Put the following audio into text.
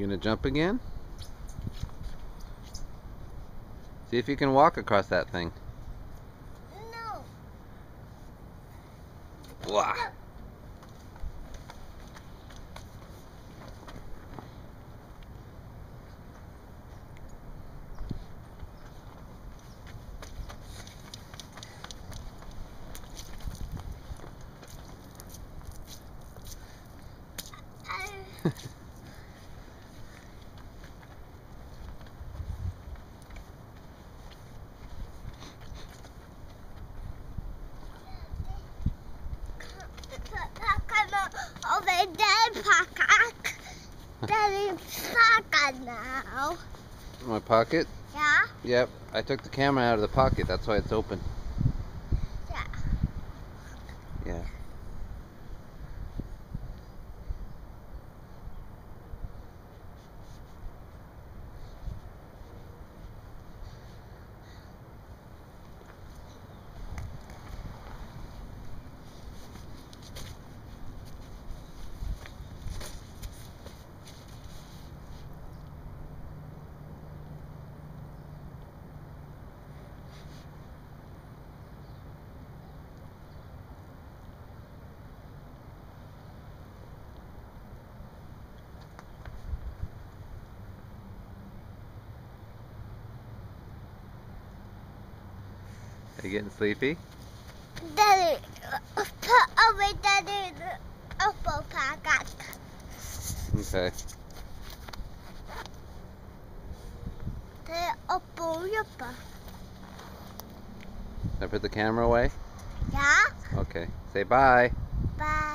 gonna jump again? See if you can walk across that thing. No. Wah. Over there, pocket. Daddy's pocket now. My pocket? Yeah? Yep. I took the camera out of the pocket. That's why it's open. Yeah. Yeah. Are you getting sleepy? Daddy, put away Daddy the apple pocket. Okay. The apple yuppa. I put the camera away? Yeah? Okay. Say bye. Bye.